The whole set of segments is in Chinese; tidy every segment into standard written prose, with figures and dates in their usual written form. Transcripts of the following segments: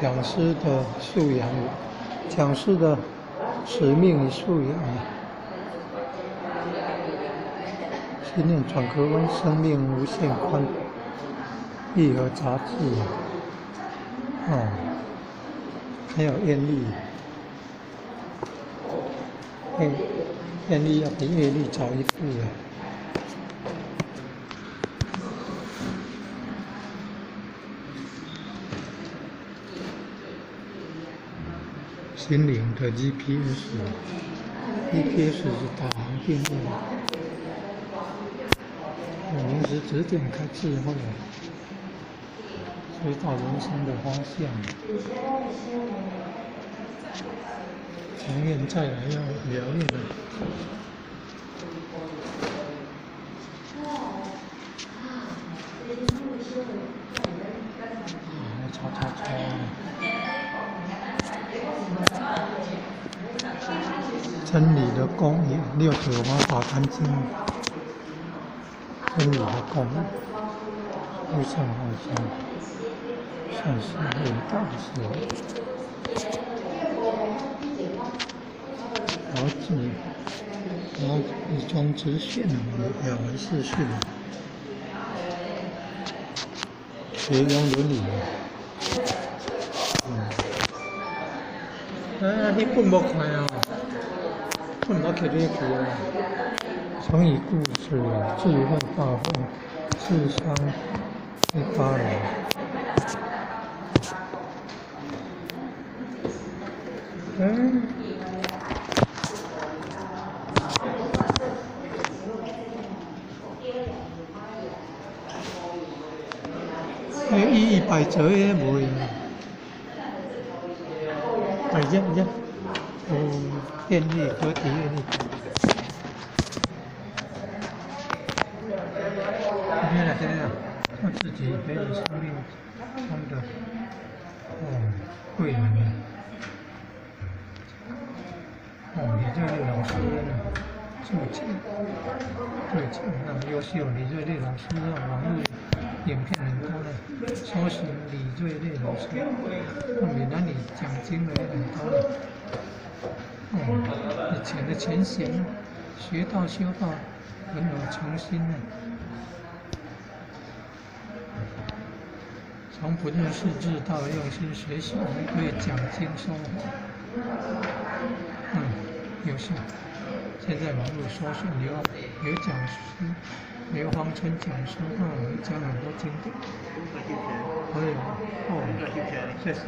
讲师的素养，讲师的使命与素养，心念转个弯，生命无限宽。义和杂志，还有艳丽，艳丽要比叶丽早一步了。心灵的 GPS 是导航定位，临时指点开智慧，知道人生的方向。前面再来要疗愈的。擦。真理的公义，6指我们打干净。真理的公义，非常好笑，善是伟大事。然后以中直线了视讯，学用伦理。迄本无看啊，本我摕你去啊。成语故事，智慧大会，智商180。100折也无用。一样，艳丽合体艳丽。今天做自己培养生命中的贵人。李瑞丽老师助讲，那么优秀。李瑞丽老师让网络影片很多了，搜寻李瑞丽老师，闽南语讲经的也很多了。以前的前贤，学道修道，很有诚心的。从不认识字到用心学习，可以讲经说法，有效。现在网络搜寻有讲师，刘芳春讲师，讲很多经典。可以谢谢。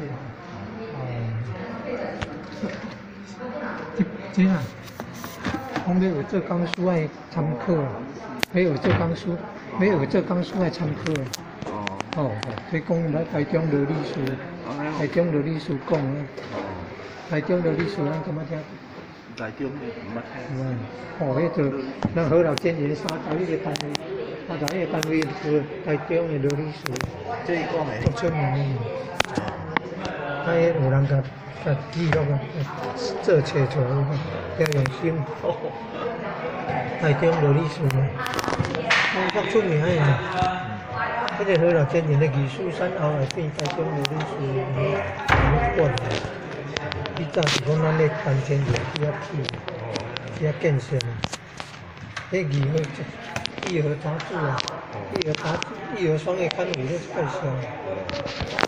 这样，我们有这纲书爱参课，没有这纲书爱参课。所以讲来台中罗律师，台中罗律师讲台中罗律师咱怎么听？台中的怎么听？迄个咱好老建言31个单位是台中的罗律师，这一讲的足出名的。有人甲记录啊，做册出来要用心。台中罗律师，足出名的。迄个好老建言的艺术山后来变台中罗律师馆。以早是讲咱咧办签证去建设，迄义和杂志啊，义和商业刊物咧介绍。